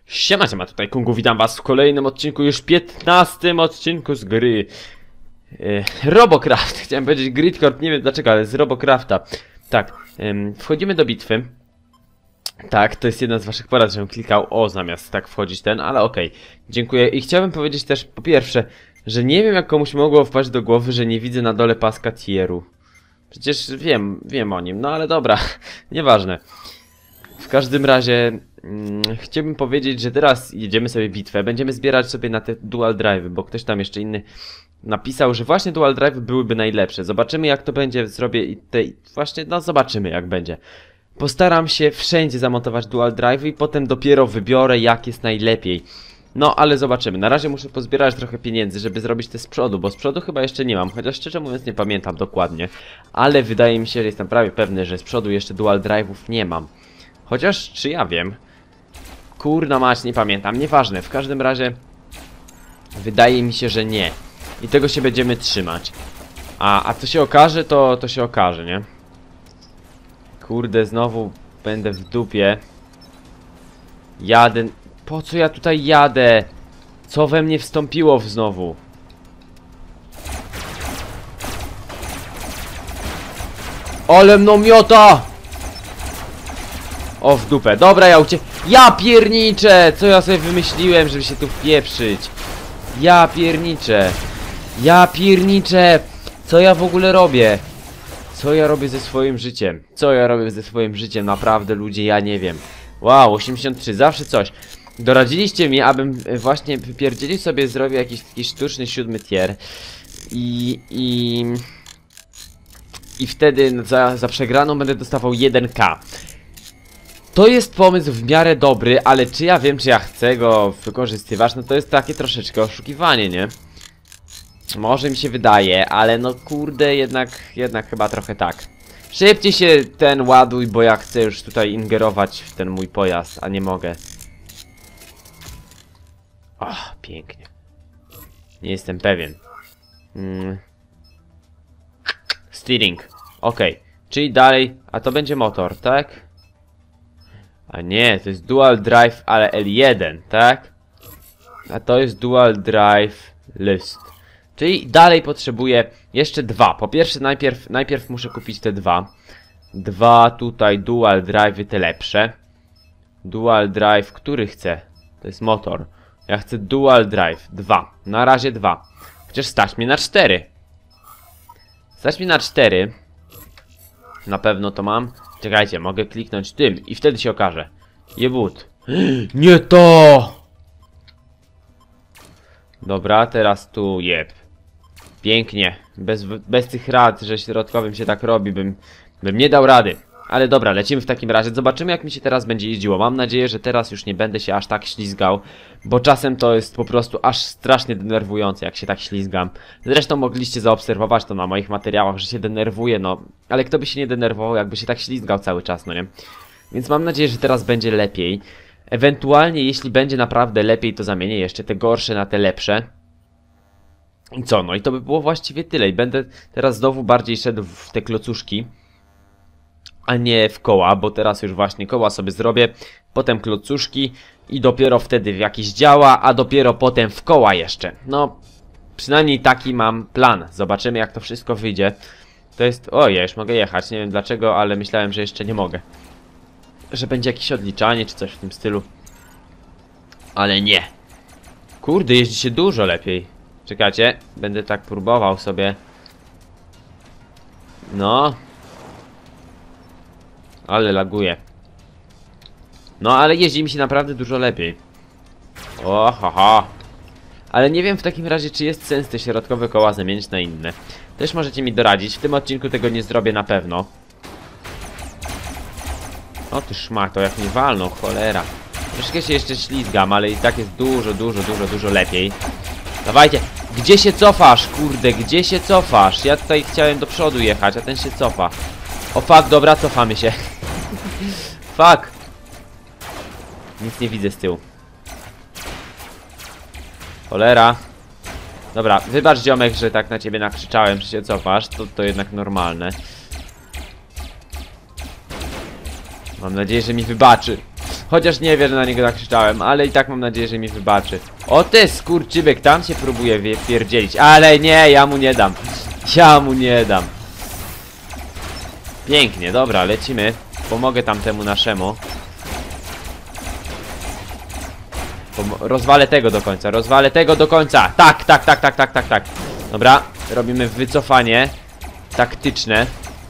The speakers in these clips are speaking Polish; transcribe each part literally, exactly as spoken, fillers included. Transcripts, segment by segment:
Siema, siema, tutaj Kungu, witam was w kolejnym odcinku, już piętnastym odcinku z gry yy, Robocraft. Chciałem powiedzieć Gridcord, nie wiem dlaczego, ale z Robocrafta. Tak, yy, wchodzimy do bitwy. Tak, to jest jedna z waszych porad, żebym klikał O zamiast tak wchodzić ten, ale okej, okay. Dziękuję. I chciałbym powiedzieć też po pierwsze, że nie wiem jak komuś mogło wpaść do głowy, że nie widzę na dole paska tieru. Przecież wiem, wiem o nim, no ale dobra, nieważne. W każdym razie mm, chciałbym powiedzieć, że teraz jedziemy sobie bitwę. Będziemy zbierać sobie na te dual drive, bo ktoś tam jeszcze inny napisał, że właśnie dual drive byłyby najlepsze. Zobaczymy jak to będzie, zrobię i te, właśnie, no zobaczymy jak będzie. Postaram się wszędzie zamontować dual drive i potem dopiero wybiorę jak jest najlepiej. No ale zobaczymy. Na razie muszę pozbierać trochę pieniędzy, żeby zrobić te z przodu, bo z przodu chyba jeszcze nie mam, chociaż szczerze mówiąc nie pamiętam dokładnie. Ale wydaje mi się, że jestem prawie pewny, że z przodu jeszcze dual drive'ów nie mam. Chociaż, czy ja wiem? Kurna mać, nie pamiętam, nieważne, w każdym razie wydaje mi się, że nie. I tego się będziemy trzymać. A, a co się okaże, to, to się okaże, nie? Kurde, znowu będę w dupie. Jadę... Po co ja tutaj jadę? Co we mnie wstąpiło znowu? Ale mną miota! O, w dupę. Dobra, ja ucie... Ja pierniczę! Co ja sobie wymyśliłem, żeby się tu wpieprzyć? Ja pierniczę. Ja pierniczę! Co ja w ogóle robię? Co ja robię ze swoim życiem? Co ja robię ze swoim życiem? Naprawdę, ludzie, ja nie wiem. Wow, osiemdziesiąt trzy, zawsze coś. Doradziliście mi, abym właśnie wypierdzielił sobie, zrobił jakiś taki sztuczny siódmy tier. I... i... I wtedy za, za przegraną będę dostawał jeden K. To jest pomysł w miarę dobry, ale czy ja wiem, czy ja chcę go wykorzystywać? No to jest takie troszeczkę oszukiwanie, nie? Może mi się wydaje, ale no kurde, jednak, jednak chyba trochę tak. Szybciej się ten ładuj, bo ja chcę już tutaj ingerować w ten mój pojazd, a nie mogę. O, pięknie. Nie jestem pewien. Hmm. Steering. Okej, okay. Czyli dalej, a to będzie motor, tak? A nie, to jest dual drive, ale L jeden, tak? A to jest dual drive list. Czyli dalej potrzebuję jeszcze dwa. Po pierwsze najpierw, najpierw muszę kupić te dwa. Dwa tutaj dual drive, te lepsze. Dual drive, który chcę? To jest motor. Ja chcę dual drive, dwa. Na razie dwa. Chociaż stać mnie na cztery. Stać mnie na cztery. Na pewno to mam. Czekajcie, mogę kliknąć tym i wtedy się okaże. Jebut. Nie to! Dobra, teraz tu jeb. Pięknie. Bez, bez tych rad, że środkowym się tak robi, bym, bym nie dał rady. Ale dobra, lecimy w takim razie. Zobaczymy jak mi się teraz będzie jeździło. Mam nadzieję, że teraz już nie będę się aż tak ślizgał. Bo czasem to jest po prostu aż strasznie denerwujące, jak się tak ślizgam. Zresztą mogliście zaobserwować to na moich materiałach, że się denerwuję, no. Ale kto by się nie denerwował, jakby się tak ślizgał cały czas, no nie? Więc mam nadzieję, że teraz będzie lepiej. Ewentualnie, jeśli będzie naprawdę lepiej, to zamienię jeszcze te gorsze na te lepsze. I co? No i to by było właściwie tyle. I będę teraz znowu bardziej szedł w te klocuszki, a nie w koła, bo teraz już właśnie koła sobie zrobię, potem klocuszki i dopiero wtedy w jakieś działa, a dopiero potem w koła jeszcze. No, przynajmniej taki mam plan. Zobaczymy jak to wszystko wyjdzie. To jest... O, ja już mogę jechać, nie wiem dlaczego, ale myślałem, że jeszcze nie mogę. Że będzie jakieś odliczanie czy coś w tym stylu. Ale nie. Kurde, jeździ się dużo lepiej. Czekajcie, będę tak próbował sobie. No. Ale laguje. No, ale jeździ mi się naprawdę dużo lepiej. O, haha. Ale nie wiem w takim razie, czy jest sens te środkowe koła zamienić na inne. Też możecie mi doradzić. W tym odcinku tego nie zrobię na pewno. O ty szmato, jak mnie walną, cholera. Troszkę się jeszcze ślizgam, ale i tak jest dużo, dużo, dużo, dużo lepiej. Dawajcie. Gdzie się cofasz, kurde, gdzie się cofasz? Ja tutaj chciałem do przodu jechać, a ten się cofa. O fuck, dobra, cofamy się. Fuck. Nic nie widzę z tyłu. Cholera. Dobra, wybacz ziomek, że tak na ciebie nakrzyczałem, że się cofasz. To, to jednak normalne. Mam nadzieję, że mi wybaczy. Chociaż nie wiem, że na niego nakrzyczałem, ale i tak mam nadzieję, że mi wybaczy. O ty skurczybyk, tam się próbuje pierdzielić, ale nie, ja mu nie dam. Ja mu nie dam. Pięknie, dobra, lecimy. Pomogę tamtemu naszemu. Pom rozwalę tego do końca, rozwalę tego do końca. Tak, tak, tak, tak, tak, tak, tak. Dobra, robimy wycofanie taktyczne.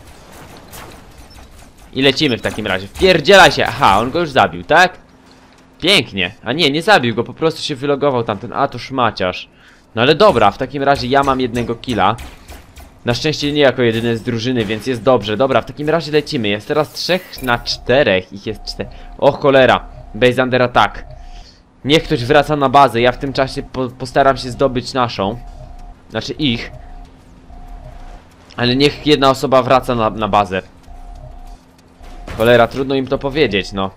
I lecimy w takim razie. Wpierdziela się. Aha, on go już zabił, tak? Pięknie. A nie, nie zabił go, po prostu się wylogował tamten. A, to szmaciarz. No ale dobra, w takim razie ja mam jednego killa. Na szczęście nie jako jedyny z drużyny, więc jest dobrze. Dobra, w takim razie lecimy. Jest teraz trzech na czterech. Ich jest cztery. O cholera. Base under attack. Niech ktoś wraca na bazę. Ja w tym czasie po postaram się zdobyć naszą. Znaczy ich. Ale niech jedna osoba wraca na, na bazę. Cholera, trudno im to powiedzieć, no.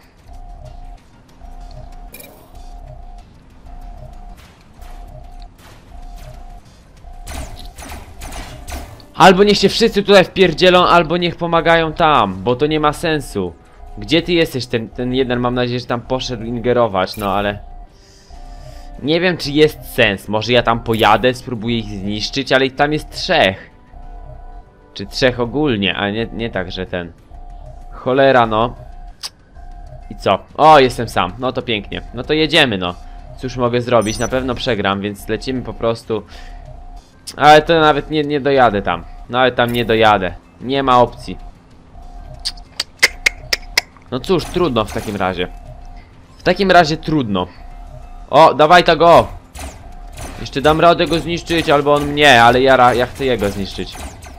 Albo niech się wszyscy tutaj wpierdzielą, albo niech pomagają tam, bo to nie ma sensu. Gdzie ty jesteś, ten, ten jeden, mam nadzieję, że tam poszedł ingerować, no ale... Nie wiem, czy jest sens. Może ja tam pojadę, spróbuję ich zniszczyć, ale ich tam jest trzech. Czy trzech ogólnie, a nie, nie tak, że ten... Cholera, no. I co? O, jestem sam. No to pięknie. No to jedziemy, no. Cóż mogę zrobić? Na pewno przegram, więc lecimy po prostu. Ale to nawet nie, nie dojadę tam. Nawet tam nie dojadę. Nie ma opcji. No cóż, trudno w takim razie. W takim razie trudno. O, dawaj to go. Jeszcze dam radę go zniszczyć, albo on mnie, ale ja, ja chcę jego zniszczyć.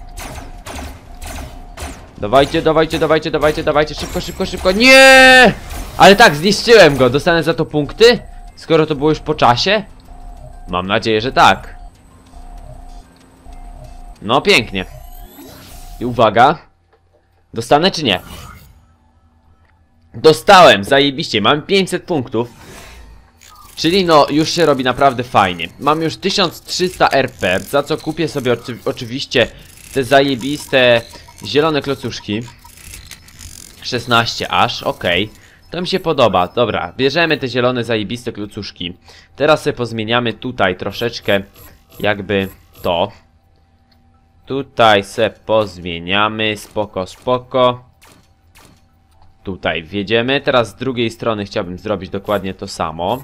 Dawajcie, dawajcie, dawajcie, dawajcie, dawajcie, szybko, szybko, szybko, nie! Ale tak, zniszczyłem go, dostanę za to punkty? Skoro to było już po czasie? Mam nadzieję, że tak. No, pięknie. I uwaga. Dostanę czy nie? Dostałem, zajebiście, mam pięćset punktów. Czyli no, już się robi naprawdę fajnie. Mam już tysiąc trzysta R P, za co kupię sobie oczy oczywiście te zajebiste zielone klocuszki. szesnaście aż, okej. Okay. To mi się podoba, dobra, bierzemy te zielone zajebiste klocuszki. Teraz sobie pozmieniamy tutaj troszeczkę jakby to. Tutaj se pozmieniamy, spoko, spoko. Tutaj wjedziemy, teraz z drugiej strony chciałbym zrobić dokładnie to samo.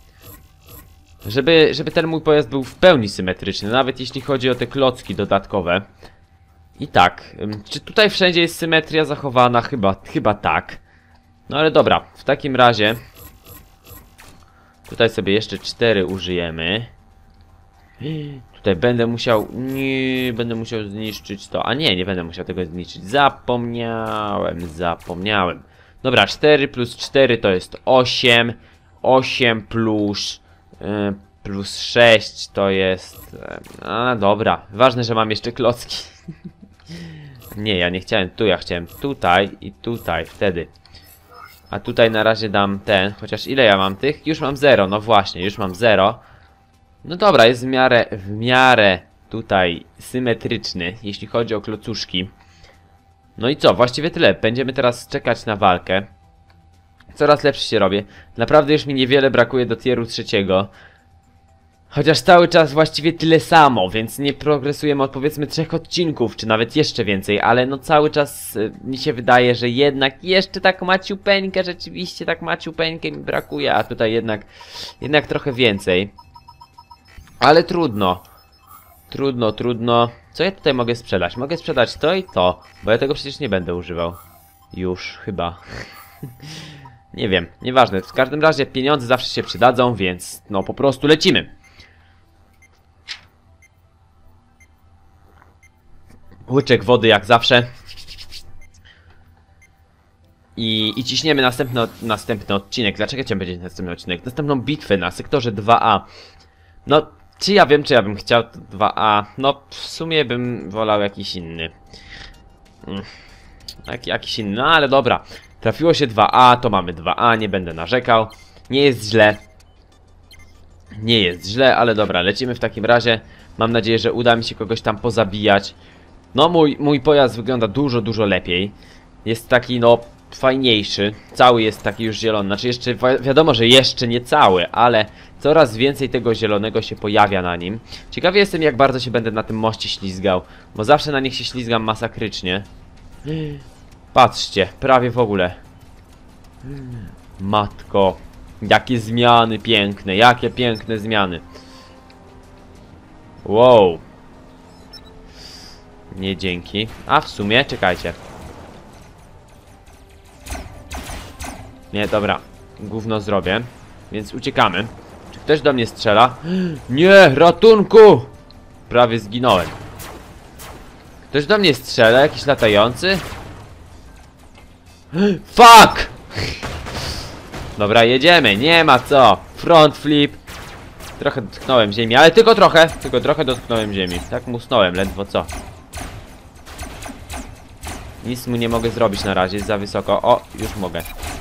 Żeby, żeby ten mój pojazd był w pełni symetryczny, nawet jeśli chodzi o te klocki dodatkowe. I tak, czy tutaj wszędzie jest symetria zachowana? Chyba, chyba tak. No ale dobra, w takim razie tutaj sobie jeszcze cztery użyjemy. Tutaj będę musiał, nie, będę musiał zniszczyć to. A nie, nie będę musiał tego zniszczyć. Zapomniałem, zapomniałem. Dobra, cztery plus cztery to jest osiem. osiem plus... Yy, plus sześć to jest... Yy, a dobra, ważne, że mam jeszcze klocki. Nie, ja nie chciałem tu, ja chciałem tutaj i tutaj, wtedy. A tutaj na razie dam ten, chociaż ile ja mam tych? Już mam zero, no właśnie, już mam zero. No dobra, jest w miarę, w miarę tutaj symetryczny, jeśli chodzi o klocuszki. No i co, właściwie tyle, będziemy teraz czekać na walkę. Coraz lepszy się robię. Naprawdę już mi niewiele brakuje do tieru trzeciego. Chociaż cały czas właściwie tyle samo, więc nie progresujemy od powiedzmy trzech odcinków, czy nawet jeszcze więcej, ale no cały czas y, mi się wydaje, że jednak jeszcze tak maciupeńkę, rzeczywiście tak maciupeńkę mi brakuje, a tutaj jednak, jednak trochę więcej. Ale trudno. Trudno, trudno. Co ja tutaj mogę sprzedać? Mogę sprzedać to i to, bo ja tego przecież nie będę używał. Już, chyba. Nie wiem, nieważne. W każdym razie pieniądze zawsze się przydadzą, więc no po prostu lecimy. Łyczek wody jak zawsze. I, i ciśniemy następny, następny odcinek. Dlaczego chciałem powiedzieć następny odcinek? Następną bitwę na sektorze dwa A. No, czy ja wiem, czy ja bym chciał dwa A? No, w sumie bym wolał jakiś inny. Hmm. Jak, jakiś inny, no ale dobra. Trafiło się dwa A, to mamy dwa A, nie będę narzekał. Nie jest źle. Nie jest źle, ale dobra, lecimy w takim razie. Mam nadzieję, że uda mi się kogoś tam pozabijać. No, mój, mój pojazd wygląda dużo, dużo lepiej. Jest taki, no, fajniejszy. Cały jest taki już zielony. Znaczy jeszcze wi wiadomo, że jeszcze nie cały, ale coraz więcej tego zielonego się pojawia na nim. Ciekawy jestem, jak bardzo się będę na tym moście ślizgał, bo zawsze na nich się ślizgam masakrycznie. Patrzcie, prawie w ogóle. Matko, jakie zmiany piękne, jakie piękne zmiany. Wow. Nie dzięki. A w sumie, czekajcie. Nie, dobra. Gówno zrobię. Więc uciekamy. Czy ktoś do mnie strzela? Nie, ratunku! Prawie zginąłem. Ktoś do mnie strzela? Jakiś latający? Fuck! Dobra, jedziemy. Nie ma co. Front flip. Trochę dotknąłem ziemi, ale tylko trochę. Tylko trochę dotknąłem ziemi. Tak musnąłem, ledwo co. Nic mu nie mogę zrobić na razie, jest za wysoko. O, już mogę.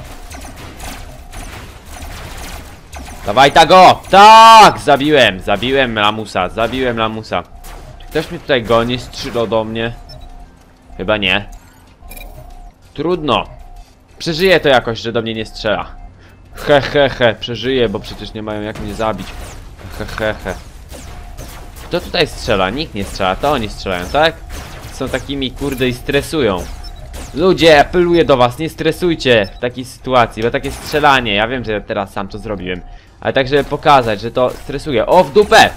Dawaj go! Tak! Zabiłem, zabiłem lamusa, zabiłem lamusa. Czy ktoś mnie tutaj goni, strzela do mnie? Chyba nie. Trudno. Przeżyję to jakoś, że do mnie nie strzela. He he he, przeżyję, bo przecież nie mają jak mnie zabić. He he he. Kto tutaj strzela? Nikt nie strzela, to oni strzelają, tak? Są takimi kurde i stresują. Ludzie, apeluję do was, nie stresujcie w takiej sytuacji, bo takie strzelanie, ja wiem, że ja teraz sam to zrobiłem, ale tak, żeby pokazać, że to stresuje. O, w dupę!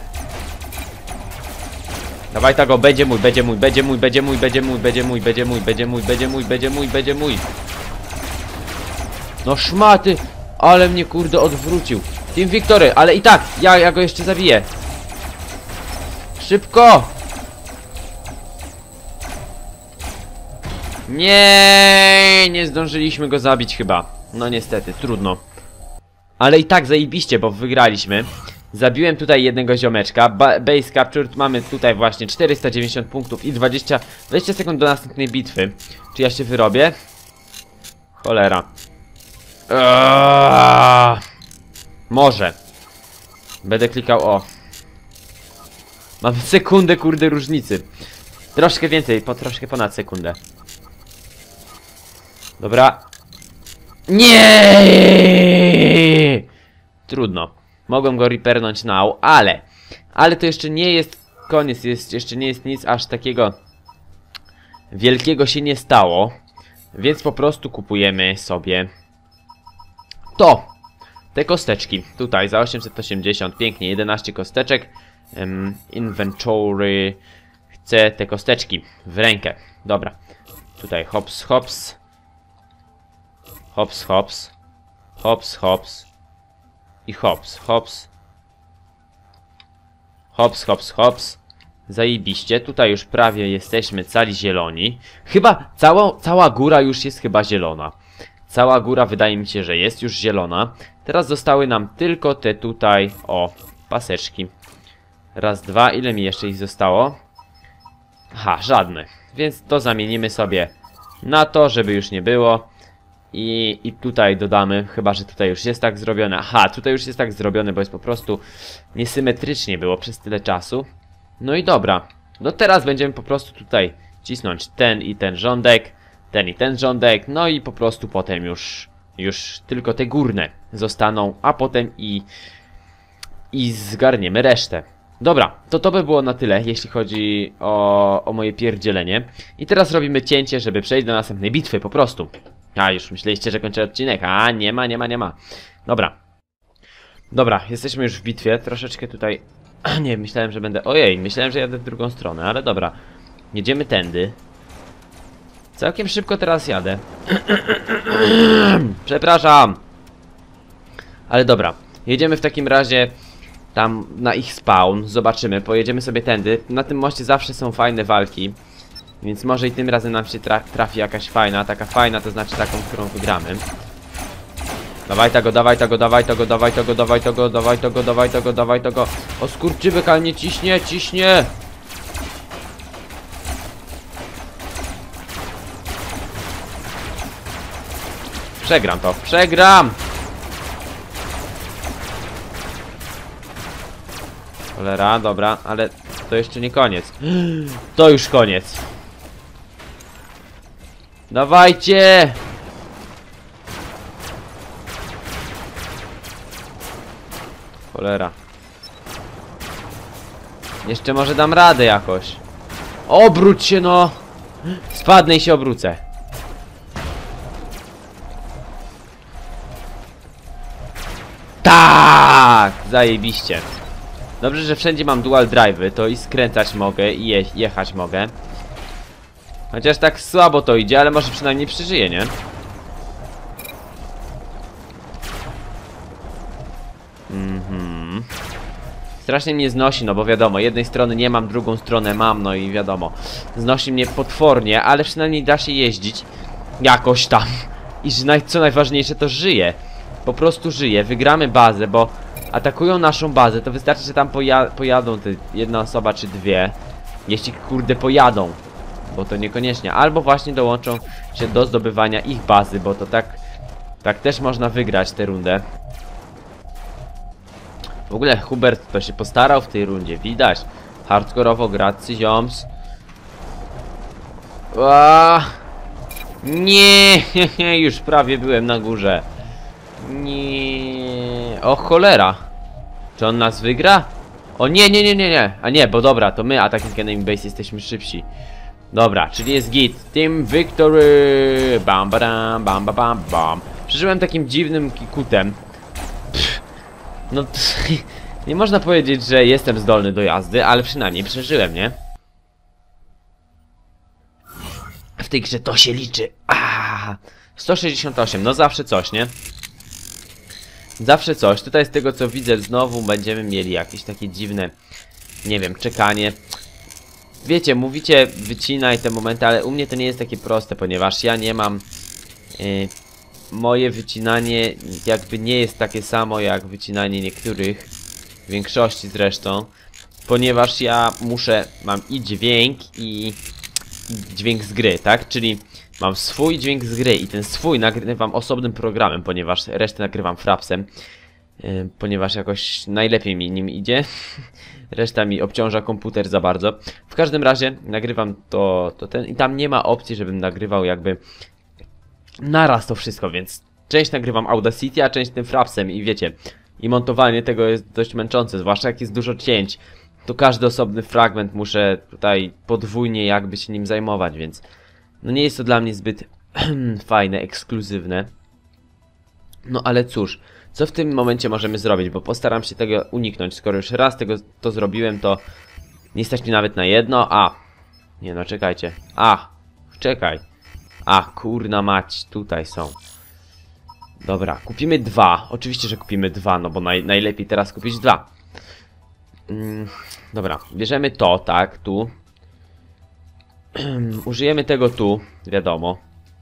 Dawaj tego, będzie mój, będzie mój, będzie mój, będzie mój, będzie mój, będzie mój, będzie mój, będzie mój, będzie mój, będzie mój, będzie mój. No szmaty, ale mnie kurde odwrócił. Team Victory, ale i tak, ja, ja go jeszcze zabiję. Szybko! Nie, nie zdążyliśmy go zabić chyba. No niestety, trudno. Ale i tak zajebiście, bo wygraliśmy. Zabiłem tutaj jednego ziomeczka. ba Base captured, mamy tutaj właśnie czterysta dziewięćdziesiąt punktów i dwadzieścia, dwadzieścia sekund do następnej bitwy. Czy ja się wyrobię? Cholera. Eee, może. Będę klikał o. Mamy sekundę kurde różnicy. Troszkę więcej, po troszkę ponad sekundę. Dobra. Nie! Trudno. Mogłem go ripernąć now, ale Ale to jeszcze nie jest koniec, jest, jeszcze nie jest nic aż takiego wielkiego się nie stało. Więc po prostu kupujemy sobie to. Te kosteczki. Tutaj za osiemset osiemdziesiąt. Pięknie, jedenaście kosteczek. um, Inventory. Chcę te kosteczki w rękę. Dobra. Tutaj hops, hops. Hops, hops. Hops, hops. I hops, hops. Hops, hops, hops. Zajebiście. Tutaj już prawie jesteśmy cali zieloni. Chyba cała, cała góra już jest chyba zielona. Cała góra wydaje mi się, że jest już zielona. Teraz zostały nam tylko te tutaj, o, paseczki. Raz, dwa. Ile mi jeszcze ich zostało? Aha, żadne. Więc to zamienimy sobie na to, żeby już nie było. I, I tutaj dodamy, chyba że tutaj już jest tak zrobione. Aha, tutaj już jest tak zrobione, bo jest po prostu niesymetrycznie było przez tyle czasu. No i dobra. No teraz będziemy po prostu tutaj cisnąć ten i ten rządek, ten i ten rządek, no i po prostu potem już, już tylko te górne zostaną, a potem i, i zgarniemy resztę. Dobra, to to by było na tyle, jeśli chodzi o, o moje pierdzielenie. I teraz robimy cięcie, żeby przejść do następnej bitwy po prostu. A, już myśleliście, że kończę odcinek. A, nie ma, nie ma, nie ma. Dobra. Dobra, jesteśmy już w bitwie. Troszeczkę tutaj... Nie, myślałem, że będę... Ojej, myślałem, że jadę w drugą stronę, ale dobra. Jedziemy tędy. Całkiem szybko teraz jadę. Przepraszam. Ale dobra. Jedziemy w takim razie tam na ich spawn. Zobaczymy. Pojedziemy sobie tędy. Na tym moście zawsze są fajne walki. Więc może i tym razem nam się tra trafi jakaś fajna. Taka fajna, to znaczy taką, którą wygramy. Dawaj tego, dawaj tego, dawaj tego, dawaj tego, dawaj tego, dawaj tego, dawaj tego, dawaj tego. O skurczybyk, ale nie ciśnie, ciśnie. Przegram to, przegram. Cholera, dobra, ale to jeszcze nie koniec. To już koniec. Dawajcie! Cholera. Jeszcze może dam radę jakoś. Obróć się no! Spadnę i się obrócę. Tak! Zajebiście. Dobrze, że wszędzie mam dual drive'y, to i skręcać mogę, i je jechać mogę. Chociaż tak słabo to idzie, ale może przynajmniej przeżyję, nie? Mhm. Strasznie mnie znosi, no bo wiadomo, jednej strony nie mam, drugą stronę mam, no i wiadomo. Znosi mnie potwornie, ale przynajmniej da się jeździć jakoś tam. I że naj co najważniejsze, to żyję. Po prostu żyję, wygramy bazę, bo atakują naszą bazę, to wystarczy, że tam poja pojadą te jedna osoba czy dwie. Jeśli kurde pojadą, bo to niekoniecznie. Albo właśnie dołączą się do zdobywania ich bazy, bo to tak, tak też można wygrać tę rundę. W ogóle Hubert to się postarał w tej rundzie, widać. Hardkorowo, gracy, zioms. Ła! Nie, już prawie byłem na górze. Nie. O cholera. Czy on nas wygra? O nie, nie, nie, nie, nie. A nie, bo dobra, to my Attacking Enemy Base jesteśmy szybsi. Dobra, czyli jest git. Team Victory. Bam, bam, bam, bam, bam, bam. Przeżyłem takim dziwnym kikutem. Pff. No, pff. Nie można powiedzieć, że jestem zdolny do jazdy, ale przynajmniej przeżyłem, nie? W tej grze to się liczy. Ah, sto sześćdziesiąt osiem, no zawsze coś, nie? Zawsze coś. Tutaj z tego co widzę znowu będziemy mieli jakieś takie dziwne, nie wiem, czekanie. Wiecie, mówicie wycinaj te momenty, ale u mnie to nie jest takie proste, ponieważ ja nie mam... Yy, moje wycinanie jakby nie jest takie samo jak wycinanie niektórych, w większości zresztą, ponieważ ja muszę, mam i dźwięk i dźwięk z gry, tak? Czyli mam swój dźwięk z gry i ten swój nagrywam osobnym programem, ponieważ resztę nagrywam frapsem, yy, ponieważ jakoś najlepiej mi nim idzie. Reszta mi obciąża komputer za bardzo. W każdym razie nagrywam to, to ten i tam nie ma opcji, żebym nagrywał jakby naraz to wszystko, więc część nagrywam Audacity, a część tym frapsem i wiecie, i montowanie tego jest dość męczące, zwłaszcza jak jest dużo cięć, to każdy osobny fragment muszę tutaj podwójnie jakby się nim zajmować, więc no nie jest to dla mnie zbyt fajne, ekskluzywne. No ale cóż, co w tym momencie możemy zrobić, bo postaram się tego uniknąć, skoro już raz tego to zrobiłem, to nie stać mi nawet na jedno, a, nie no czekajcie, a, czekaj. A, kurna mać, tutaj są. Dobra, kupimy dwa. Oczywiście, że kupimy dwa, no bo naj, najlepiej teraz kupić dwa. Mm, dobra, bierzemy to, tak, tu. Użyjemy tego tu, wiadomo.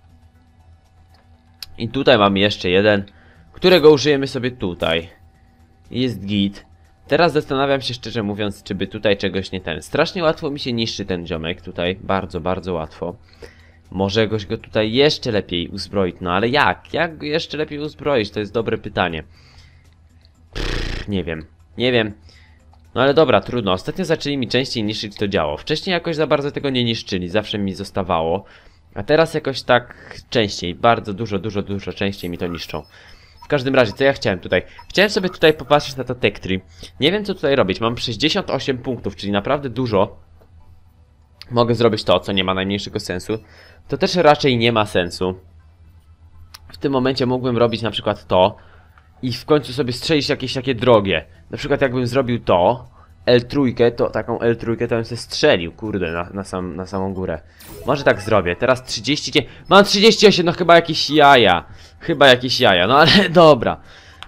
I tutaj mamy jeszcze jeden, którego użyjemy sobie tutaj. Jest git. Teraz zastanawiam się szczerze mówiąc, czy by tutaj czegoś nie ten. Strasznie łatwo mi się niszczy ten ziomek tutaj. Bardzo, bardzo łatwo. Może jakoś go tutaj jeszcze lepiej uzbroić, no ale jak? Jak go jeszcze lepiej uzbroić? To jest dobre pytanie. Pff, nie wiem, nie wiem. No ale dobra, trudno. Ostatnio zaczęli mi częściej niszczyć to działo. Wcześniej jakoś za bardzo tego nie niszczyli, zawsze mi zostawało. A teraz jakoś tak częściej, bardzo dużo, dużo, dużo częściej mi to niszczą. W każdym razie, co ja chciałem tutaj? Chciałem sobie tutaj popatrzeć na to tech tree. Nie wiem co tutaj robić, mam sześćdziesiąt osiem punktów, czyli naprawdę dużo. Mogę zrobić to, co nie ma najmniejszego sensu. To też raczej nie ma sensu. W tym momencie mógłbym robić na przykład to i w końcu sobie strzelić jakieś takie drogie. Na przykład jakbym zrobił to, L trzy, to taką L trzy to bym sobie strzelił, kurde, na, na, sam, na samą górę. Może tak zrobię. Teraz trzydzieści... Mam trzydzieści osiem, no chyba jakieś jaja. Chyba jakieś jaja, no ale dobra.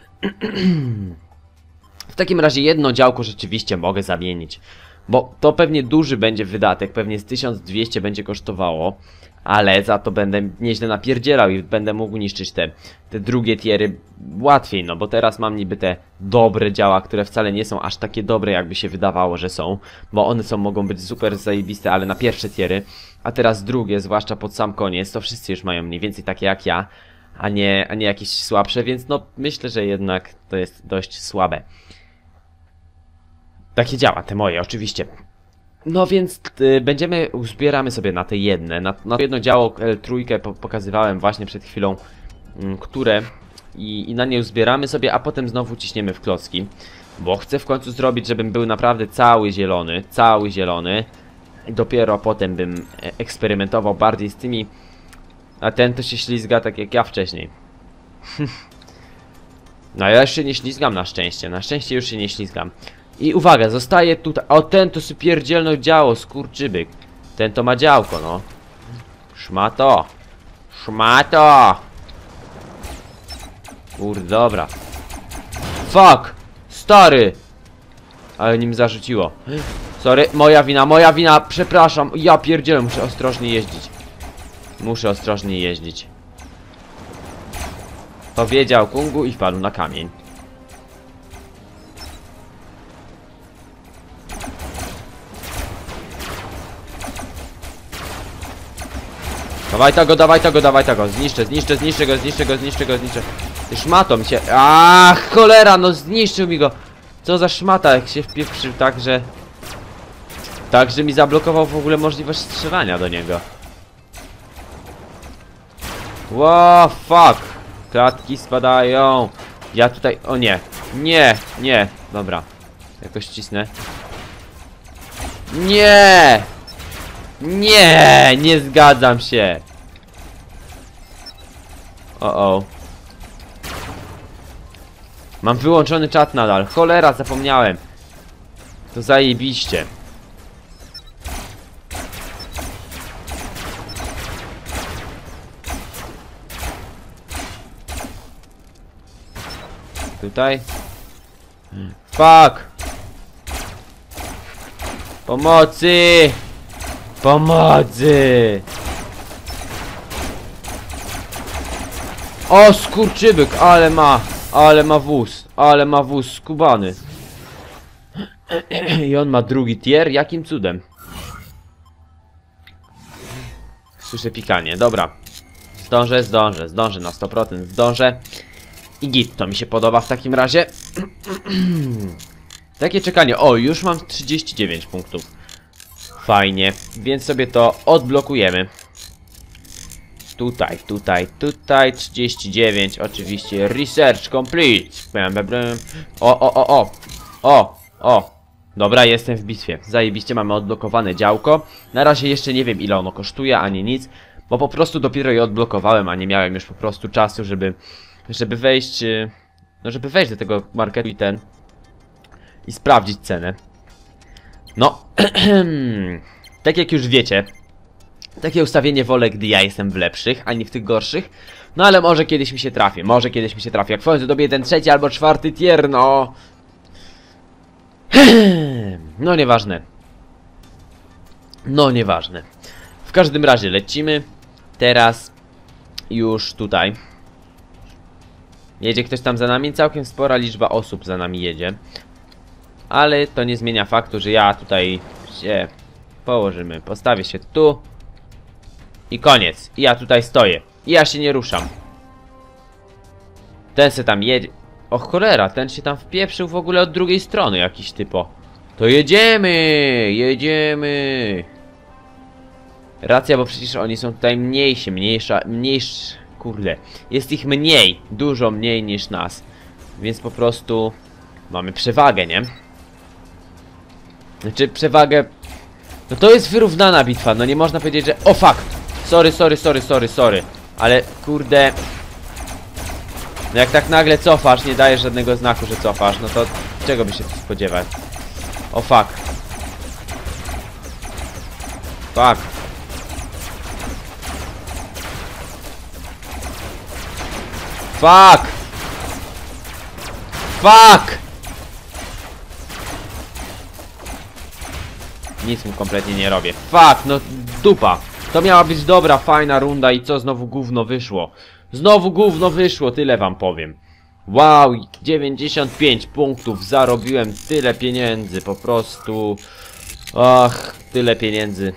W takim razie jedno działko rzeczywiście mogę zamienić. Bo to pewnie duży będzie wydatek, pewnie z tysiąc dwieście będzie kosztowało. Ale za to będę nieźle napierdzielał i będę mógł niszczyć te, te drugie tiery łatwiej, no bo teraz mam niby te dobre działa, które wcale nie są aż takie dobre, jakby się wydawało, że są. Bo one są, mogą być super zajebiste, ale na pierwsze tiery. A teraz drugie, zwłaszcza pod sam koniec, to wszyscy już mają mniej więcej takie jak ja, a nie, a nie jakieś słabsze, więc no myślę, że jednak to jest dość słabe. Takie działa, te moje, oczywiście. No więc y, będziemy, uzbieramy sobie na te jedne, na, na to jedno działo L trzy po, pokazywałem właśnie przed chwilą, y, które i, i na nie uzbieramy sobie, a potem znowu ciśniemy w klocki. Bo chcę w końcu zrobić, żebym był naprawdę cały zielony, cały zielony. I dopiero potem bym eksperymentował bardziej z tymi. A ten to się ślizga tak jak ja wcześniej. No ja już się nie ślizgam na szczęście, na szczęście już się nie ślizgam. I uwaga, zostaje tutaj. O, ten to sobie pierdzielno działo, skurczybyk. Ten to ma działko, no. Szmato. Szmato. Kurde, dobra. Fuck! Stary! Ale nim zarzuciło. Sorry, moja wina, moja wina, przepraszam. Ja pierdzielę, muszę ostrożnie jeździć. Muszę ostrożnie jeździć. Powiedział Kungu i wpadł na kamień. Dawaj tego, dawaj tego, dawaj tego. Zniszczę, zniszczę, zniszczę go, zniszczę go, zniszczę go, zniszczę. Szmatą się. Ach, cholera, no zniszczył mi go. Co za szmata, jak się wpieprzył tak, że... Tak, że mi zablokował w ogóle możliwość strzelania do niego. Wow, fuck. Klatki spadają. Ja tutaj... O nie. Nie, nie. Dobra. Jakoś cisnę. Nie! Nie! Nie zgadzam się. O, o. Mam wyłączony czat nadal. Cholera, zapomniałem. To zajebiście. Tutaj. Fuck. Pomocy. Pomocy. O, skurczybyk, ale ma. Ale ma wóz. Ale ma wóz skubany. I on ma drugi tier? Jakim cudem? Słyszę pikanie, dobra. Zdążę, zdążę, zdążę na sto procent, zdążę. I git, to mi się podoba w takim razie. Takie czekanie. O, już mam trzydzieści dziewięć punktów. Fajnie, więc sobie to odblokujemy. Tutaj, tutaj, tutaj, trzydzieści dziewięć, oczywiście, research complete. O, o, o, o, o, o. Dobra, jestem w bitwie. Zajebiście, mamy odblokowane działko. Na razie jeszcze nie wiem, ile ono kosztuje, ani nic. Bo po prostu dopiero je odblokowałem, a nie miałem już po prostu czasu, żeby... Żeby wejść... No, żeby wejść do tego marketu i ten... I sprawdzić cenę. No, tak jak już wiecie, takie ustawienie wolę, gdy ja jestem w lepszych, a nie w tych gorszych. No ale może kiedyś mi się trafi, może kiedyś mi się trafi. Jak w końcu dobiję ten trzeci albo czwarty tier, no... No nieważne. No nieważne. W każdym razie lecimy teraz już tutaj. Jedzie ktoś tam za nami, całkiem spora liczba osób za nami jedzie. Ale to nie zmienia faktu, że ja tutaj się położymy. Postawię się tu. I koniec. I ja tutaj stoję. I ja się nie ruszam. Ten se tam jedzie. O cholera, ten się tam wpieprzył w ogóle od drugiej strony jakiś typo. To jedziemy! Jedziemy! Racja, bo przecież oni są tutaj mniejsi, mniejsza, mniejszy... Kurde. Jest ich mniej. Dużo mniej niż nas. Więc po prostu... Mamy przewagę, nie? Znaczy przewagę... No to jest wyrównana bitwa, no nie można powiedzieć, że... O fuck! Sorry, sorry, sorry, sorry, sorry. Ale kurde... No jak tak nagle cofasz, nie dajesz żadnego znaku, że cofasz, no to czego by się tu spodziewać? O fuck. Fuck. Fuck! Fuck! Nic mu kompletnie nie robię. Fuck, no dupa. To miała być dobra, fajna runda i co? Znowu gówno wyszło. Znowu gówno wyszło, tyle wam powiem. Wow, dziewięćdziesiąt pięć punktów, zarobiłem tyle pieniędzy, po prostu... Ach, tyle pieniędzy.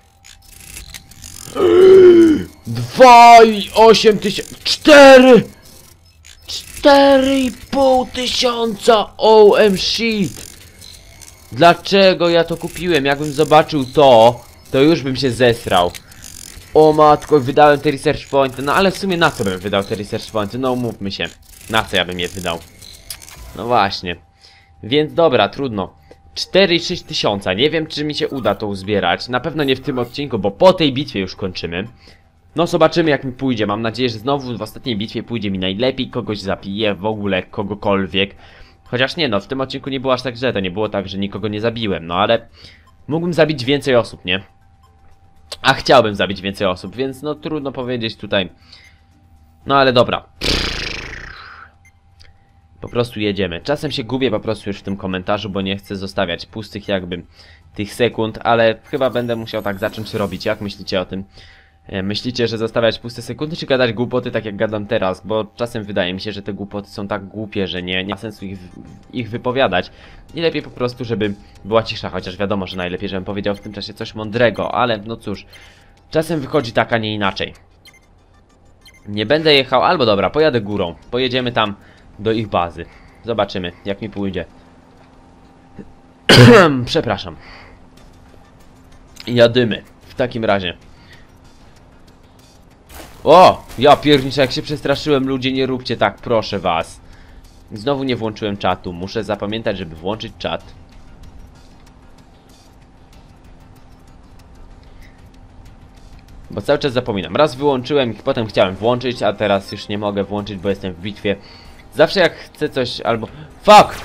Dwa i osiem tysięcy... Cztery! Cztery i pół tysiąca! O M shit! Dlaczego ja to kupiłem? Jakbym zobaczył to, to już bym się zesrał. O matko, wydałem te research pointy. No ale w sumie na co bym wydał te research pointy? No umówmy się. Na co ja bym je wydał? No właśnie. Więc dobra, trudno. cztery i sześć tysiąca. Nie wiem, czy mi się uda to uzbierać. Na pewno nie w tym odcinku, bo po tej bitwie już kończymy. No zobaczymy, jak mi pójdzie. Mam nadzieję, że znowu w ostatniej bitwie pójdzie mi najlepiej. Kogoś zabiję, w ogóle kogokolwiek. Chociaż nie no, w tym odcinku nie było aż tak źle. To nie było tak, że nikogo nie zabiłem. No ale mógłbym zabić więcej osób, nie? A chciałbym zabić więcej osób, więc no trudno powiedzieć tutaj. No ale dobra. Po prostu jedziemy. Czasem się gubię po prostu już w tym komentarzu, bo nie chcę zostawiać pustych jakby tych sekund, ale chyba będę musiał tak zacząć robić. Jak myślicie o tym? Myślicie, że zostawiać puste sekundy, czy gadać głupoty tak jak gadam teraz? Bo czasem wydaje mi się, że te głupoty są tak głupie, że nie, nie ma sensu ich, ich wypowiadać. I lepiej po prostu, żeby była cisza, chociaż wiadomo, że najlepiej, żebym powiedział w tym czasie coś mądrego, ale no cóż, czasem wychodzi tak, a nie inaczej. Nie będę jechał, albo dobra, pojadę górą. Pojedziemy tam do ich bazy. Zobaczymy, jak mi pójdzie. Przepraszam. Jadymy. W takim razie. O! Ja pierniczę, jak się przestraszyłem, ludzie, nie róbcie tak, proszę was. Znowu nie włączyłem czatu. Muszę zapamiętać, żeby włączyć czat. Bo cały czas zapominam. Raz wyłączyłem i potem chciałem włączyć, a teraz już nie mogę włączyć, bo jestem w bitwie. Zawsze jak chcę coś albo... Fuck!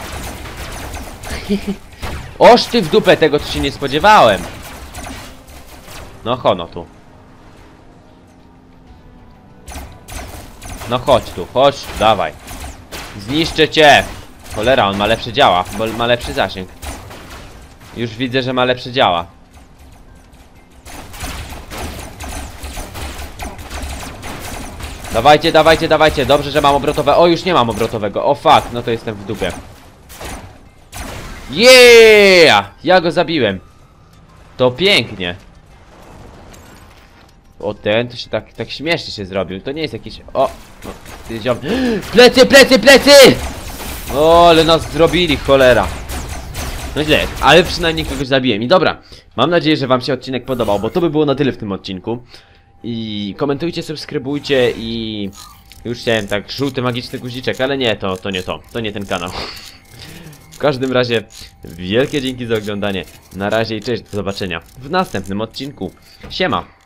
Oż ty w dupę, tego to się nie spodziewałem. No chono tu. No chodź tu, chodź, dawaj. Zniszczę cię! Cholera, on ma lepsze działa, bo ma lepszy zasięg. Już widzę, że ma lepsze działa. Dawajcie, dawajcie, dawajcie. Dobrze, że mam obrotowe. O, już nie mam obrotowego. O fuck, no to jestem w dupie. Yeah! Ja go zabiłem. To pięknie. O, ten to się tak, tak śmiesznie się zrobił. To nie jest jakiś... O! No, ty ziom... Plecy, plecy, plecy! O, ale nas zrobili, cholera. No źle, ale przynajmniej kogoś zabiłem. I dobra, mam nadzieję, że wam się odcinek podobał, bo to by było na tyle w tym odcinku. I komentujcie, subskrybujcie i... Już chciałem tak, żółty magiczny guziczek, ale nie, to, to nie to. To nie ten kanał. W każdym razie, wielkie dzięki za oglądanie. Na razie i cześć, do zobaczenia w następnym odcinku. Siema!